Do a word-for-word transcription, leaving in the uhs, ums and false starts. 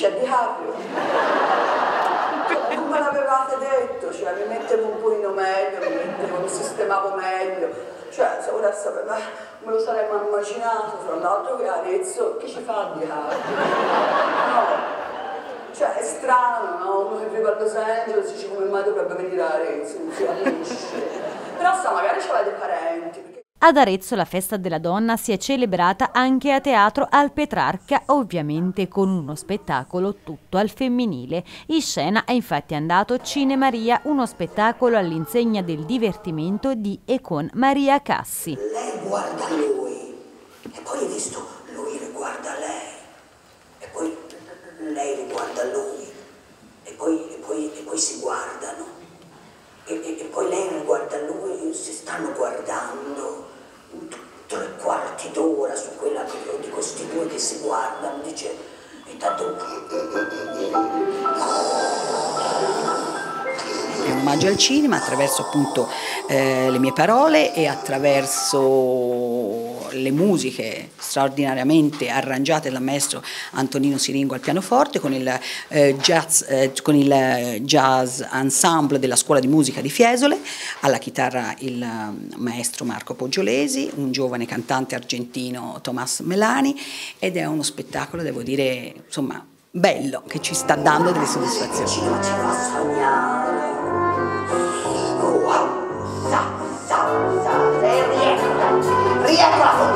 c'è Di Caprio. Come l'avevate detto, cioè mi mettevo un pochino meglio, mi mettevo, mi sistemavo meglio. Cioè, se ora sapere, me lo sarei mai immaginato, fra l'altro che Arezzo, che ci fa Di Caprio? No. Cioè, è strano, no? Uno che vive a Los Angeles dice come mai dovrebbe venire a Arezzo, non si capisce. Però sa, magari c'aveva dei parenti. Perché... Ad Arezzo la festa della donna si è celebrata anche a Teatro al Petrarca, ovviamente con uno spettacolo tutto al femminile. In scena è infatti andato Cinemaria, uno spettacolo all'insegna del divertimento di e con Maria Cassi. Lei guarda lui e poi hai visto lui riguarda lei e poi lei riguarda lui e poi, e poi, e poi si guardano e, e, e poi lei riguarda lui, si stanno guardando tre quarti d'ora su quella di questi due che si guardano, dice intanto è un omaggio al cinema attraverso appunto eh, le mie parole e attraverso le musiche straordinariamente arrangiate dal maestro Antonino Siringo al pianoforte con il, eh, jazz, eh, con il jazz ensemble della scuola di musica di Fiesole, alla chitarra il maestro Marco Poggiolesi, un giovane cantante argentino Tomás Melani, ed è uno spettacolo, devo dire, insomma, bello, che ci sta dando delle soddisfazioni. ci fa sognare. Oh, sa, sa, sa, rieccola, rieccola.